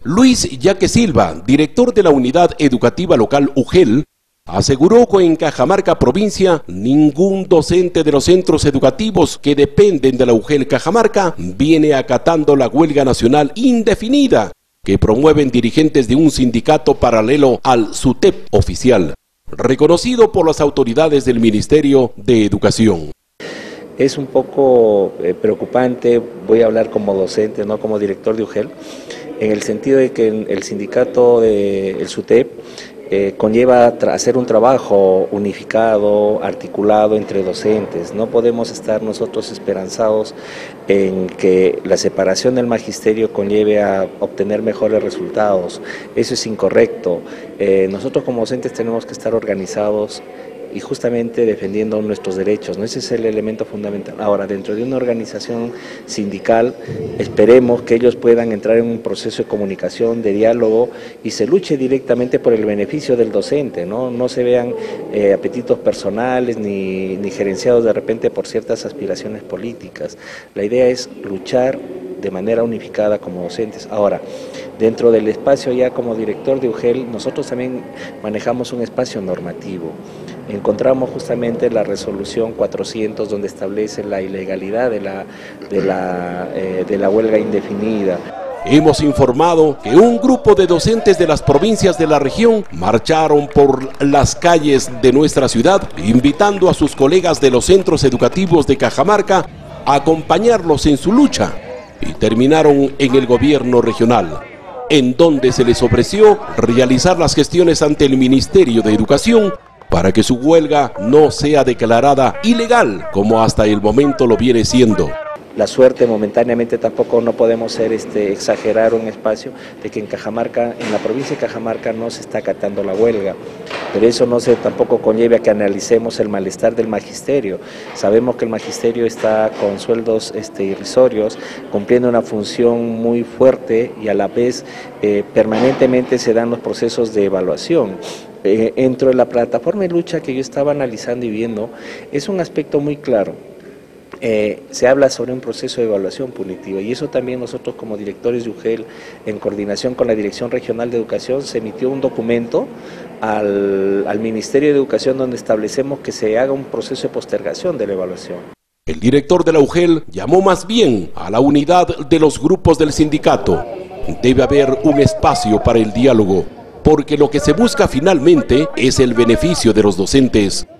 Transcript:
Luis Yaque Silva, director de la Unidad Educativa Local UGEL, aseguró que en Cajamarca provincia ningún docente de los centros educativos que dependen de la UGEL Cajamarca viene acatando la huelga nacional indefinida que promueven dirigentes de un sindicato paralelo al SUTEP oficial, reconocido por las autoridades del Ministerio de Educación. Es un poco preocupante, voy a hablar como docente, no como director de UGEL, en el sentido de que el sindicato del SUTEP conlleva hacer un trabajo unificado, articulado entre docentes. No podemos estar nosotros esperanzados en que la separación del magisterio conlleve a obtener mejores resultados. Eso es incorrecto. Nosotros como docentes tenemos que estar organizados y justamente defendiendo nuestros derechos, ¿no? Ese es el elemento fundamental. Ahora, dentro de una organización sindical, esperemos que ellos puedan entrar en un proceso de comunicación, de diálogo, y se luche directamente por el beneficio del docente, ¿no? No se vean apetitos personales ni gerenciados de repente por ciertas aspiraciones políticas. La idea es luchar de manera unificada como docentes. Ahora, dentro del espacio ya como director de UGEL, nosotros también manejamos un espacio normativo. Encontramos justamente la resolución 400 donde establece la ilegalidad de la huelga indefinida. Hemos informado que un grupo de docentes de las provincias de la región marcharon por las calles de nuestra ciudad, invitando a sus colegas de los centros educativos de Cajamarca a acompañarlos en su lucha, y terminaron en el gobierno regional, en donde se les ofreció realizar las gestiones ante el Ministerio de Educación para que su huelga no sea declarada ilegal, como hasta el momento lo viene siendo. La suerte momentáneamente tampoco no podemos exagerar un espacio de que en Cajamarca, en la provincia de Cajamarca no se está acatando la huelga, pero eso no se tampoco conlleva a que analicemos el malestar del magisterio. Sabemos que el magisterio está con sueldos irrisorios, cumpliendo una función muy fuerte y a la vez permanentemente se dan los procesos de evaluación. Dentro de la plataforma de lucha que yo estaba analizando y viendo, es un aspecto muy claro. Se habla sobre un proceso de evaluación punitiva y eso también nosotros como directores de UGEL, en coordinación con la Dirección Regional de Educación, se emitió un documento al Ministerio de Educación donde establecemos que se haga un proceso de postergación de la evaluación. El director de la UGEL llamó más bien a la unidad de los grupos del sindicato. Debe haber un espacio para el diálogo, porque lo que se busca finalmente es el beneficio de los docentes.